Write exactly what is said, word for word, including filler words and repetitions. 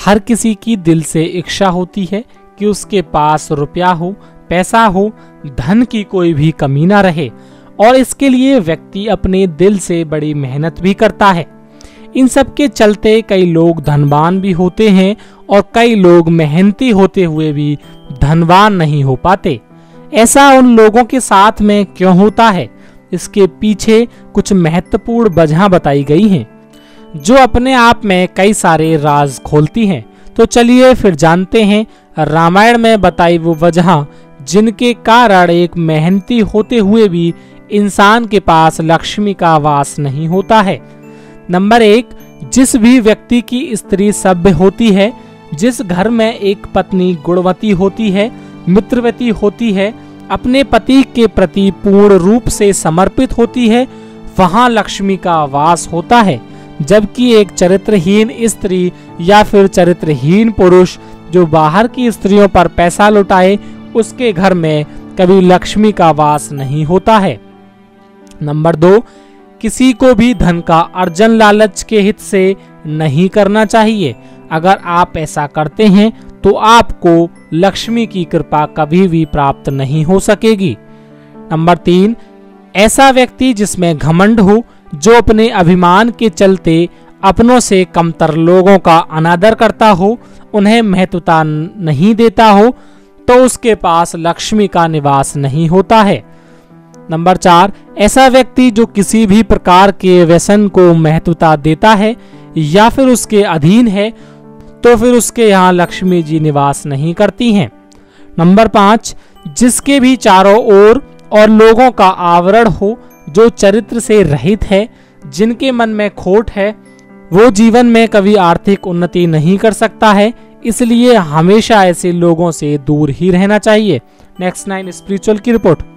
हर किसी की दिल से इच्छा होती है कि उसके पास रुपया हो, पैसा हो, धन की कोई भी कमी ना रहे, और इसके लिए व्यक्ति अपने दिल से बड़ी मेहनत भी करता है। इन सब के चलते कई लोग धनवान भी होते हैं और कई लोग मेहनती होते हुए भी धनवान नहीं हो पाते। ऐसा उन लोगों के साथ में क्यों होता है, इसके पीछे कुछ महत्वपूर्ण वजह बताई गई हैं, जो अपने आप में कई सारे राज खोलती हैं। तो चलिए फिर जानते हैं रामायण में बताई वो वजह जिनके कारण एक मेहनती होते हुए भी इंसान के पास लक्ष्मी का वास नहीं होता है। नंबर एक, जिस भी व्यक्ति की स्त्री सभ्य होती है, जिस घर में एक पत्नी गुणवती होती है, मित्रवती होती है, अपने पति के प्रति पूर्ण रूप से समर्पित होती है, वहां लक्ष्मी का वास होता है। जबकि एक चरित्रहीन स्त्री या फिर चरित्रहीन पुरुष जो बाहर की स्त्रियों पर पैसा लुटाए, उसके घर में कभी लक्ष्मी का वास नहीं होता है। नंबर दो, किसी को भी धन का अर्जन लालच के हित से नहीं करना चाहिए। अगर आप ऐसा करते हैं तो आपको लक्ष्मी की कृपा कभी भी प्राप्त नहीं हो सकेगी। नंबर तीन, ऐसा व्यक्ति जिसमें घमंड हो, जो अपने अभिमान के चलते अपनों से कमतर लोगों का अनादर करता हो, उन्हें महत्वता नहीं देता हो, तो उसके पास लक्ष्मी का निवास नहीं होता है। नंबर चार, ऐसा व्यक्ति जो किसी भी प्रकार के व्यसन को महत्वता देता है या फिर उसके अधीन है, तो फिर उसके यहाँ लक्ष्मी जी निवास नहीं करती हैं। नंबर पाँच, जिसके भी चारों ओर और लोगों का आवरण हो, जो चरित्र से रहित है, जिनके मन में खोट है, वो जीवन में कभी आर्थिक उन्नति नहीं कर सकता है। इसलिए हमेशा ऐसे लोगों से दूर ही रहना चाहिए। नेक्स्ट नाइन स्पिरिचुअल की रिपोर्ट।